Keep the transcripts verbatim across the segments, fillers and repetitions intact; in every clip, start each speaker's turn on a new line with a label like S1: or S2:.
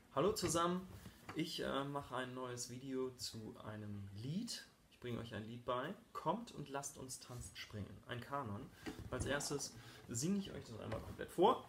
S1: Hallo zusammen, ich äh, mache ein neues Video zu einem Lied. Ich bringe euch ein Lied bei. Kommt und lasst uns tanzen springen. Ein Kanon. Als erstes singe ich euch das einmal komplett vor.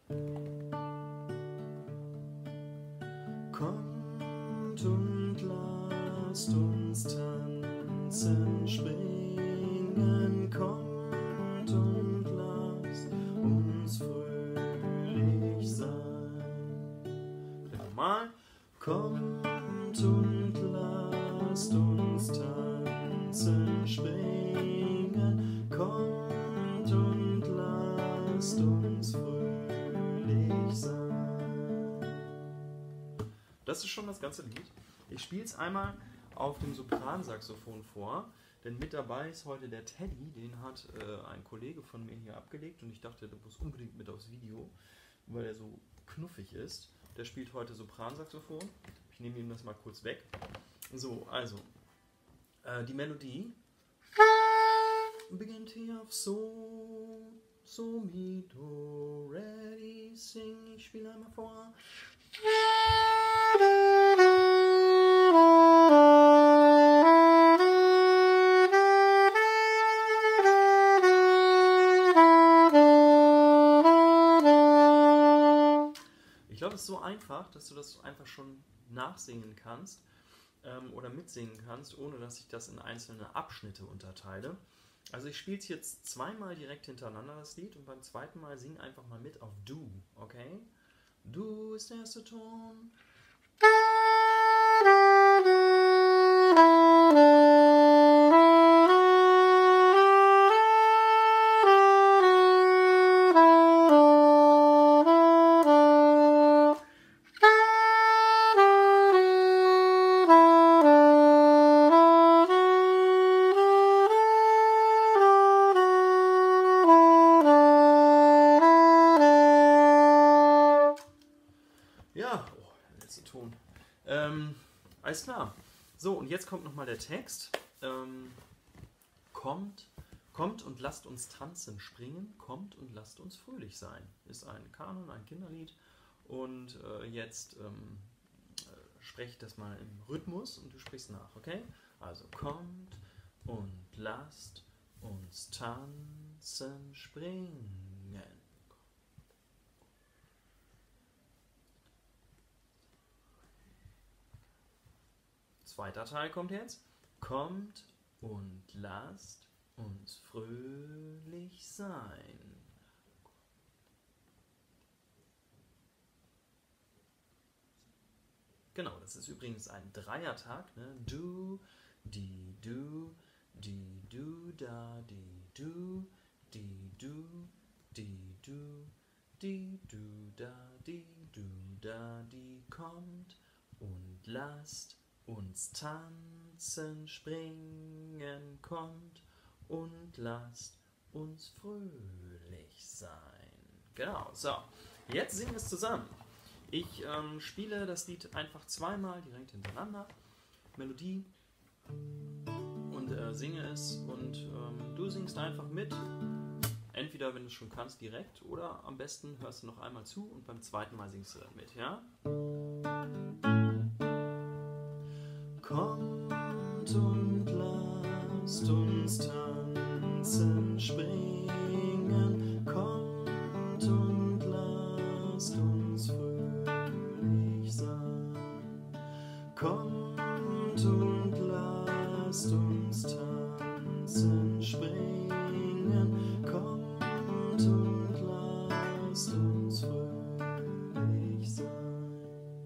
S1: Kommt und lasst uns tanzen springen. Kommt und lasst uns fröhlich sein. Nochmal. Kommt und lasst uns tanzen springen. Kommt und lasst uns fröhlich sein. Das ist schon das ganze Lied. Ich spiele es einmal auf dem Sopransaxophon vor, denn mit dabei ist heute der Teddy, den hat äh, ein Kollege von mir hier abgelegt und ich dachte, der muss unbedingt mit aufs Video, weil er so knuffig ist. Der spielt heute Sopransaxophon. Ich nehme ihm das mal kurz weg. So, also, äh, die Melodie beginnt hier auf So, So, Mi, Do, Ready, Sing. Ich spiele einmal vor. Ich glaube, es ist so einfach, dass du das einfach schon nachsingen kannst ähm, oder mitsingen kannst, ohne dass ich das in einzelne Abschnitte unterteile. Also ich spiele es jetzt zweimal direkt hintereinander, das Lied, und beim zweiten Mal sing einfach mal mit auf Du, okay? Du ist der erste Ton. Ja, oh, der letzte Ton. Ähm, alles klar. So, und jetzt kommt nochmal der Text. Ähm, kommt, kommt und lasst uns tanzen, springen. Kommt und lasst uns fröhlich sein. Ist ein Kanon, ein Kinderlied. Und äh, jetzt ähm, äh, spreche ich das mal im Rhythmus und du sprichst nach, okay? Also, kommt und lasst uns tanzen, springen. Zweiter Teil kommt jetzt. Kommt und lasst uns fröhlich sein. Genau, das ist übrigens ein Dreiertakt. Ne? Du, di, du, di, du, da, di, du, di, du, di, du, di, du, da, di, du, da, di. Kommt und lasst uns tanzen, springen, kommt und lasst uns fröhlich sein. Genau, so. Jetzt singen wir es zusammen. Ich ähm, spiele das Lied einfach zweimal direkt hintereinander. Melodie und äh, singe es und ähm, du singst einfach mit. Entweder, wenn du es schon kannst, direkt oder am besten hörst du noch einmal zu und beim zweiten Mal singst du dann mit, ja? Kommt und lasst uns tanzen, springen. Kommt und lasst uns fröhlich sein. Kommt und lasst uns tanzen, springen. Kommt und lasst uns fröhlich sein.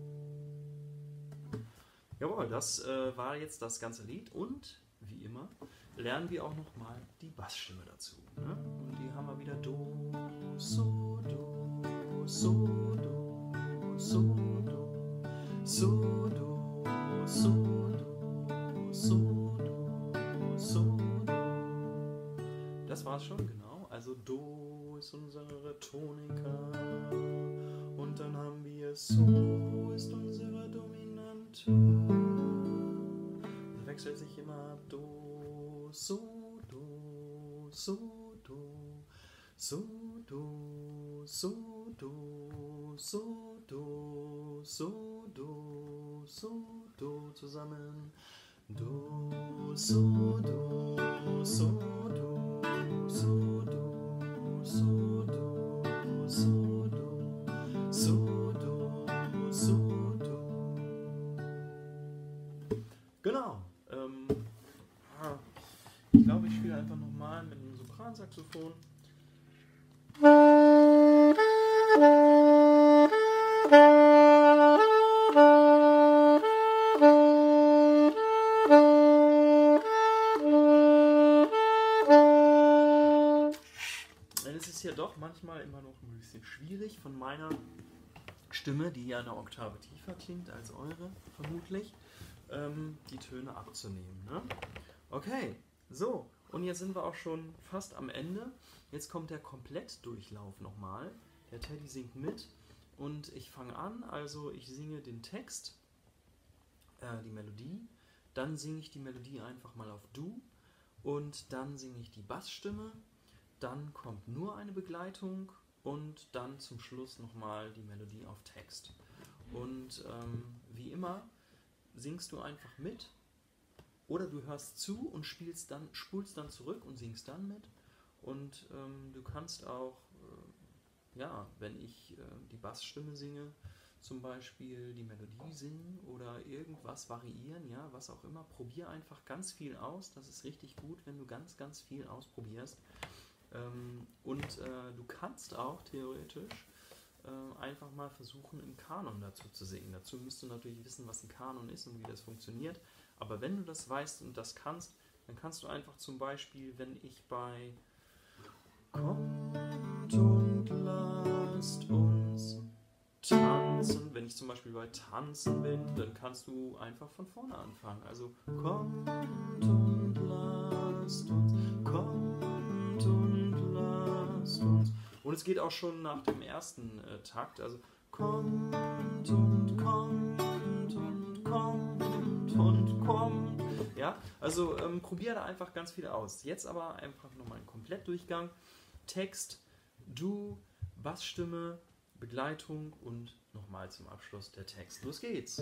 S1: Jawohl, das äh, war jetzt das ganze Lied und wie immer lernen wir auch nochmal die Bassstimme dazu. Ne? Und die haben wir wieder Do, So, Do, So, Do, So, Do, So, Do, So, Do, So, Do, So, Do. Das war's schon, genau. Also Do ist unsere Tonika und dann haben wir So ist unsere Dominante. Wechselt sich immer ab. Do, So, Do, So, Do, So, Do, So, Do, So, Do, So, Do. so, do zusammen. Do, so, do, so, do, so, do, so, do, so, do, so, do, so, do. Genau. Ähm, ich glaube, ich spiele einfach nochmal mit einem Sopransaxophon. Es ist ja doch manchmal immer noch ein bisschen schwierig von meiner Stimme, die ja eine Oktave tiefer klingt als eure, vermutlich, ähm, die Töne abzunehmen. Ne? Okay, so, und jetzt sind wir auch schon fast am Ende. Jetzt kommt der Komplettdurchlauf nochmal. Der Teddy singt mit und ich fange an, also ich singe den Text, äh, die Melodie, dann singe ich die Melodie einfach mal auf Du und dann singe ich die Bassstimme. Dann kommt nur eine Begleitung und dann zum Schluss nochmal die Melodie auf Text. Und ähm, wie immer singst du einfach mit oder du hörst zu und spielst dann, spulst dann zurück und singst dann mit. Und ähm, du kannst auch, äh, ja, wenn ich äh, die Bassstimme singe, zum Beispiel die Melodie singen oder irgendwas variieren, ja, was auch immer. Probier einfach ganz viel aus. Das ist richtig gut, wenn du ganz, ganz viel ausprobierst. Ähm, und äh, du kannst auch theoretisch äh, einfach mal versuchen, im Kanon dazu zu singen. Dazu musst du natürlich wissen, was ein Kanon ist und wie das funktioniert. Aber wenn du das weißt und das kannst, dann kannst du einfach zum Beispiel, wenn ich bei Kommt und lasst uns tanzen, wenn ich zum Beispiel bei Tanzen bin, dann kannst du einfach von vorne anfangen. Also kommt und lasst uns, kommt und lasst uns. Und es geht auch schon nach dem ersten äh, Takt, also kommt und kommt und kommt und kommt. Ja, also ähm, probier da einfach ganz viel aus. Jetzt aber einfach nochmal einen Komplettdurchgang. Text, Du, Bassstimme, Begleitung und nochmal zum Abschluss der Text. Los geht's!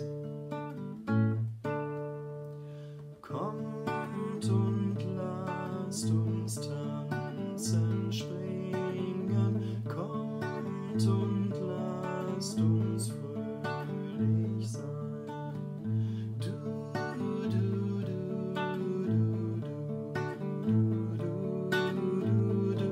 S1: Kommt und lasst uns tanzen, springen. Kommt und lasst uns fröhlich sein. Du, du, du, du, du, du, du, du,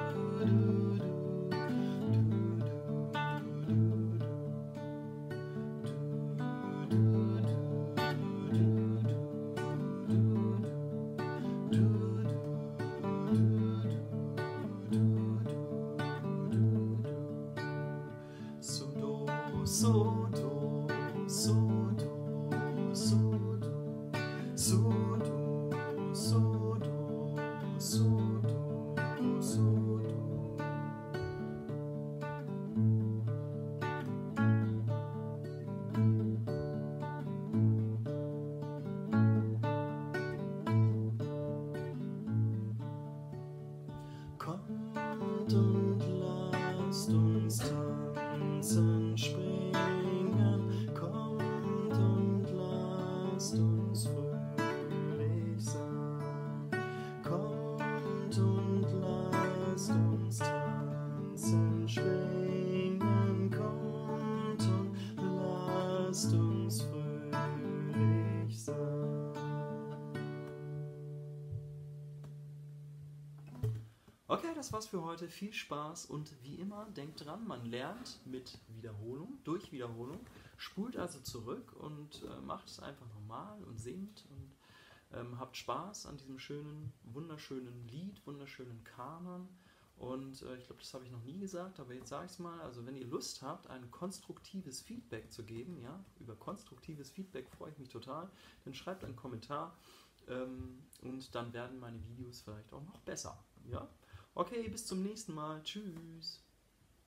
S1: So, do, so, do, so, do, so, do, so, do, so, do, so, do. Kommt und lasst uns tanzen, springen. Kommt und lasst uns fröhlich sein. Kommt und lasst uns tanzen, springen. Kommt und lasst uns fröhlich sein. Okay, das war's für heute. Viel Spaß und wie immer, denkt dran, man lernt mit Wiederholung, durch Wiederholung. Spult also zurück und äh, macht es einfach normal und singt und ähm, habt Spaß an diesem schönen, wunderschönen Lied, wunderschönen Kanon. Und äh, ich glaube, das habe ich noch nie gesagt, aber jetzt sage ich es mal. Also wenn ihr Lust habt, ein konstruktives Feedback zu geben, ja, über konstruktives Feedback freue ich mich total, dann schreibt einen Kommentar ähm, und dann werden meine Videos vielleicht auch noch besser. Ja? Okay, bis zum nächsten Mal. Tschüss.